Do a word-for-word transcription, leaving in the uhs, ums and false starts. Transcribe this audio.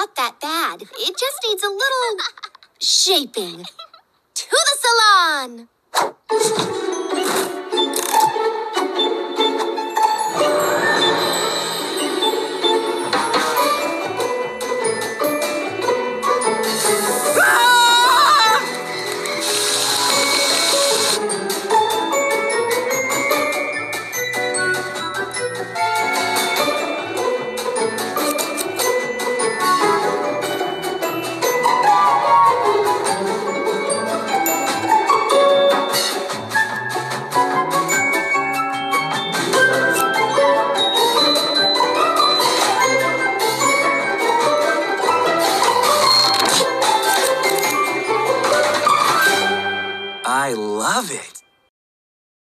not that bad. It just needs a little shaping. To the salon!